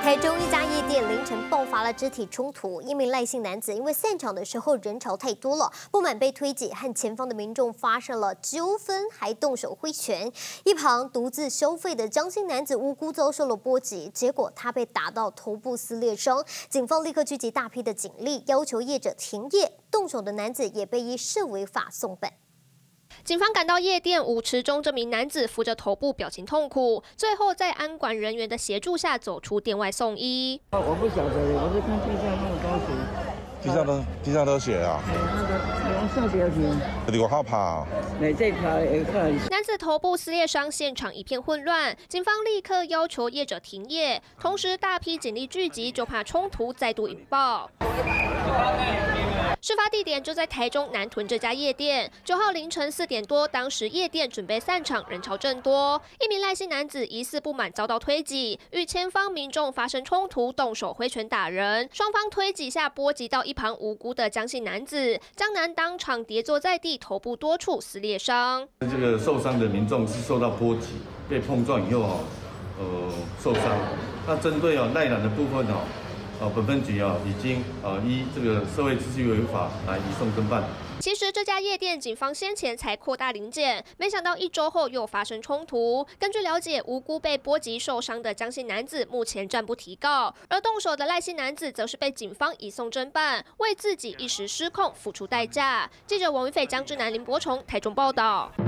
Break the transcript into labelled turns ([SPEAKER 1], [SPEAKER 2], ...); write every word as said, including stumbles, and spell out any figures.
[SPEAKER 1] 台中一家夜店凌晨爆发了肢体冲突，一名赖姓男子因为散场的时候人潮太多了，不满被推挤，和前方的民众发生了纠纷，还动手挥拳。一旁独自消费的张姓男子无辜遭受了波及，结果他被打到头部撕裂伤。警方立刻聚集大批的警力，要求业者停业。动手的男子也被依涉违法送本。
[SPEAKER 2] 警方赶到夜店舞池中，这名男子扶着头部，表情痛苦，最后在安管人员的协助下走出店外送医。
[SPEAKER 3] 我不晓得，我是看地上那种东西，
[SPEAKER 4] 地上都地上都血啊！
[SPEAKER 3] 哎，那个红色标题，
[SPEAKER 4] 你我好怕。
[SPEAKER 3] 你这条也看。
[SPEAKER 2] 男子头部撕裂伤，现场一片混乱，警方立刻要求业者停业，同时大批警力聚集，就怕冲突再度引爆。 事发地点就在台中南屯这家夜店。九号凌晨四点多，当时夜店准备散场，人潮正多。一名赖姓男子疑似不满遭到推挤，与前方民众发生冲突，动手挥拳打人。双方推挤下，波及到一旁无辜的江姓男子，江男当场跌坐在地，头部多处撕裂伤。
[SPEAKER 5] 这个受伤的民众是受到波及，被碰撞以后哦，呃受伤。那针对哦赖男的部分哦。 哦，本分局啊，已经呃依这个社会秩序维护法来移送侦办。
[SPEAKER 2] 其实这家夜店警方先前才扩大临检，没想到一周后又发生冲突。根据了解，无辜被波及受伤的江姓男子目前暂不提告，而动手的赖姓男子则是被警方移送侦办，为自己一时失控付出代价。记者王云斐、江志南、林柏崇台中报道。